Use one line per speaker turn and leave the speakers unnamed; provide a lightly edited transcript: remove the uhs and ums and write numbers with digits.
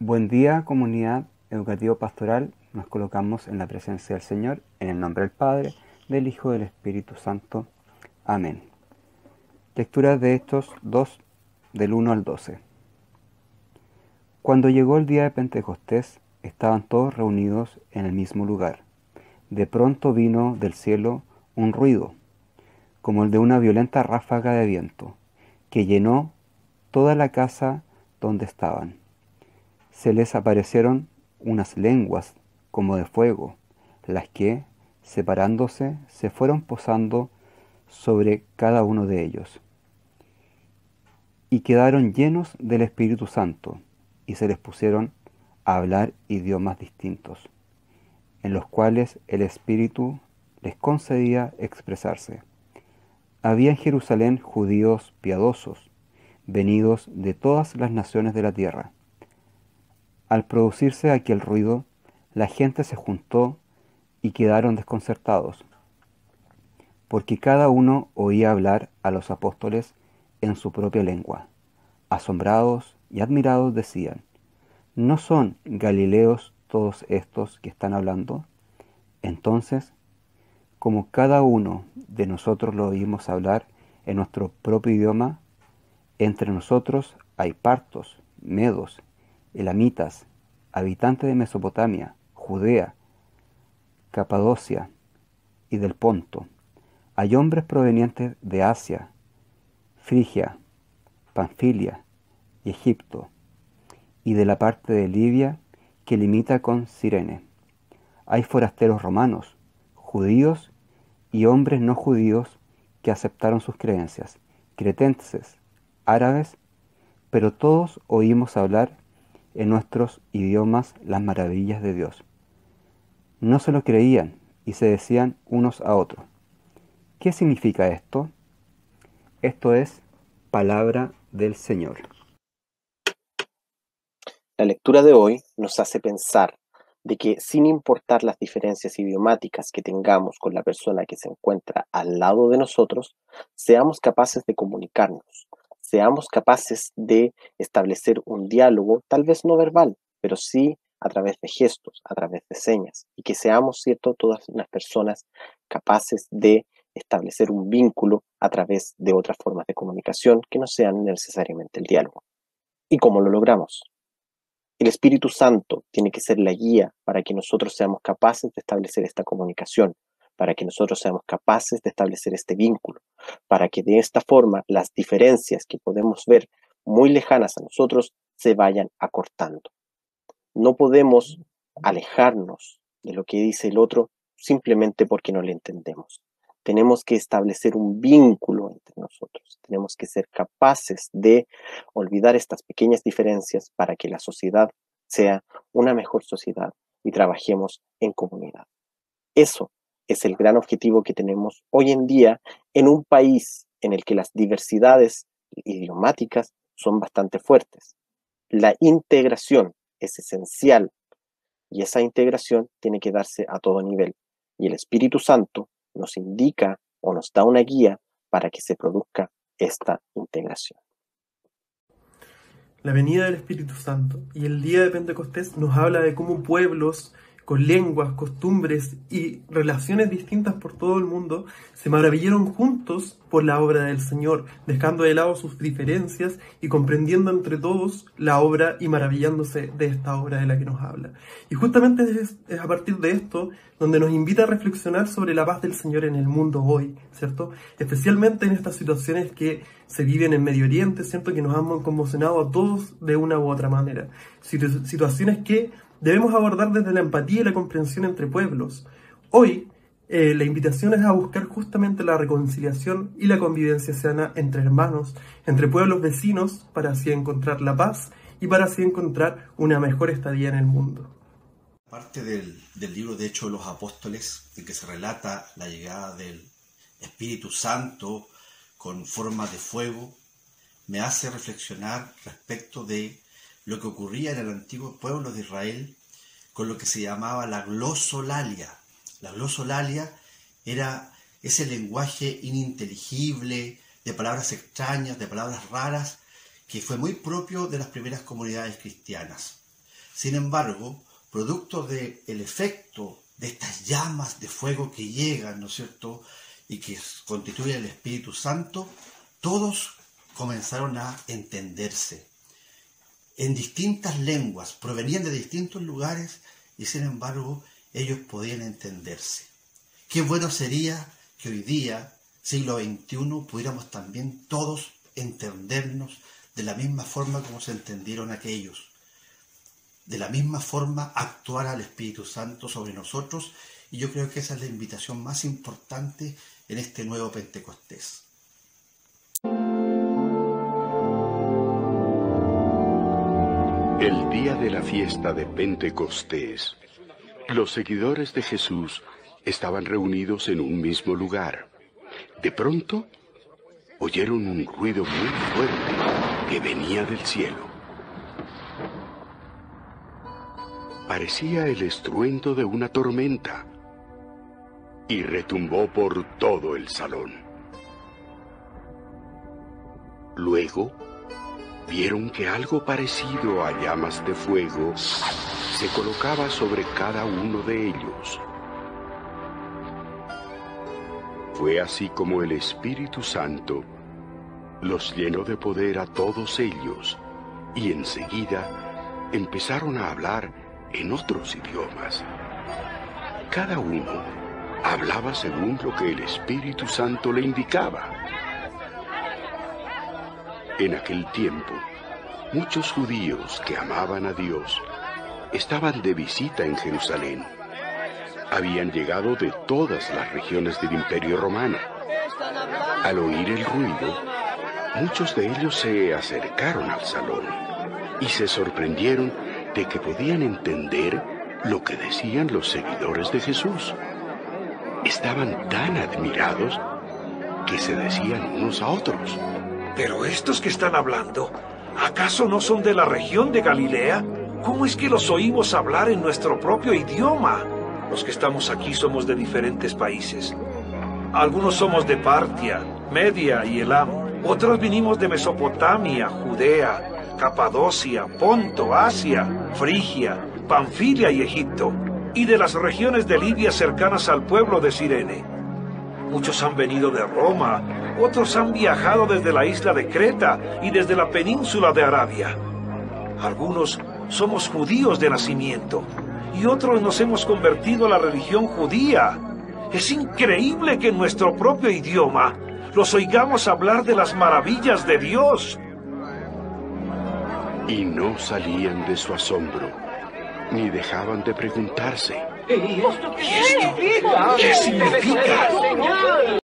Buen día, comunidad educativo-pastoral. Nos colocamos en la presencia del Señor, en el nombre del Padre, del Hijo y del Espíritu Santo. Amén. Lectura de Hechos 2, del 1 al 12. Cuando llegó el día de Pentecostés, estaban todos reunidos en el mismo lugar. De pronto vino del cielo un ruido, como el de una violenta ráfaga de viento, que llenó toda la casa donde estaban. Se les aparecieron unas lenguas como de fuego, las que, separándose, se fueron posando sobre cada uno de ellos. Y quedaron llenos del Espíritu Santo, y se les pusieron a hablar idiomas distintos, en los cuales el Espíritu les concedía expresarse. Había en Jerusalén judíos piadosos, venidos de todas las naciones de la tierra. Al producirse aquel ruido, la gente se juntó y quedaron desconcertados, porque cada uno oía hablar a los apóstoles en su propia lengua. Asombrados y admirados decían: ¿no son galileos todos estos que están hablando? Entonces, como cada uno de nosotros lo oímos hablar en nuestro propio idioma, entre nosotros hay partos, medos, elamitas, habitantes de Mesopotamia, Judea, Capadocia y del Ponto. Hay hombres provenientes de Asia, Frigia, Panfilia y Egipto, y de la parte de Libia que limita con Cirene. Hay forasteros romanos, judíos y hombres no judíos que aceptaron sus creencias, cretenses, árabes, pero todos oímos hablar en nuestros idiomas las maravillas de Dios. No se lo creían y se decían unos a otros: ¿qué significa esto? Esto es palabra del Señor.
La lectura de hoy nos hace pensar de que, sin importar las diferencias idiomáticas que tengamos con la persona que se encuentra al lado de nosotros, seamos capaces de comunicarnos, seamos capaces de establecer un diálogo, tal vez no verbal, pero sí a través de gestos, a través de señas, y que seamos, cierto, todas unas personas capaces de establecer un vínculo a través de otras formas de comunicación que no sean necesariamente el diálogo. ¿Y cómo lo logramos? El Espíritu Santo tiene que ser la guía para que nosotros seamos capaces de establecer esta comunicación, para que nosotros seamos capaces de establecer este vínculo, para que de esta forma las diferencias que podemos ver muy lejanas a nosotros se vayan acortando. No podemos alejarnos de lo que dice el otro simplemente porque no le entendemos. Tenemos que establecer un vínculo entre nosotros. Tenemos que ser capaces de olvidar estas pequeñas diferencias para que la sociedad sea una mejor sociedad y trabajemos en comunidad. Eso es el gran objetivo que tenemos hoy en día en un país en el que las diversidades idiomáticas son bastante fuertes. La integración es esencial y esa integración tiene que darse a todo nivel. Y el Espíritu Santo nos indica o nos da una guía para que se produzca esta integración.
La venida del Espíritu Santo y el día de Pentecostés nos habla de cómo pueblos con lenguas, costumbres y relaciones distintas por todo el mundo se maravillaron juntos por la obra del Señor, dejando de lado sus diferencias y comprendiendo entre todos la obra y maravillándose de esta obra de la que nos habla. Y justamente es a partir de esto donde nos invita a reflexionar sobre la paz del Señor en el mundo hoy, ¿cierto? Especialmente en estas situaciones que se viven en Medio Oriente, ¿cierto? Que nos han conmocionado a todos de una u otra manera. Situaciones que debemos abordar desde la empatía y la comprensión entre pueblos. Hoy, la invitación es a buscar justamente la reconciliación y la convivencia sana entre hermanos, entre pueblos vecinos, para así encontrar la paz y para así encontrar una mejor estadía en el mundo.
Parte del libro de Hechos de los Apóstoles, en que se relata la llegada del Espíritu Santo con forma de fuego, me hace reflexionar respecto de lo que ocurría en el antiguo pueblo de Israel con lo que se llamaba la glosolalia. La glosolalia era ese lenguaje ininteligible, de palabras extrañas, de palabras raras, que fue muy propio de las primeras comunidades cristianas. Sin embargo, producto del efecto de estas llamas de fuego que llegan, ¿no es cierto?, y que constituyen el Espíritu Santo, todos comenzaron a entenderse en distintas lenguas, provenían de distintos lugares y sin embargo ellos podían entenderse. Qué bueno sería que hoy día, siglo XXI, pudiéramos también todos entendernos de la misma forma como se entendieron aquellos. De la misma forma actuar al Espíritu Santo sobre nosotros, y yo creo que esa es la invitación más importante en este nuevo Pentecostés.
El día de la fiesta de Pentecostés, los seguidores de Jesús estaban reunidos en un mismo lugar. De pronto, oyeron un ruido muy fuerte que venía del cielo. Parecía el estruendo de una tormenta y retumbó por todo el salón. Luego, vieron que algo parecido a llamas de fuego se colocaba sobre cada uno de ellos. Fue así como el Espíritu Santo los llenó de poder a todos ellos, y enseguida empezaron a hablar en otros idiomas. Cada uno hablaba según lo que el Espíritu Santo le indicaba. En aquel tiempo, muchos judíos que amaban a Dios estaban de visita en Jerusalén. Habían llegado de todas las regiones del Imperio Romano. Al oír el ruido, muchos de ellos se acercaron al salón y se sorprendieron de que podían entender lo que decían los seguidores de Jesús. Estaban tan admirados que se decían unos a otros:
¿pero estos que están hablando, acaso no son de la región de Galilea? ¿Cómo es que los oímos hablar en nuestro propio idioma? Los que estamos aquí somos de diferentes países. Algunos somos de Partia, Media y Elam. Otros vinimos de Mesopotamia, Judea, Capadocia, Ponto, Asia, Frigia, Panfilia y Egipto, y de las regiones de Libia cercanas al pueblo de Cirene. Muchos han venido de Roma, otros han viajado desde la isla de Creta y desde la península de Arabia. Algunos somos judíos de nacimiento y otros nos hemos convertido a la religión judía. Es increíble que en nuestro propio idioma los oigamos hablar de las maravillas de Dios.
Y no salían de su asombro, ni dejaban de preguntarse:
¿Y esto qué significa?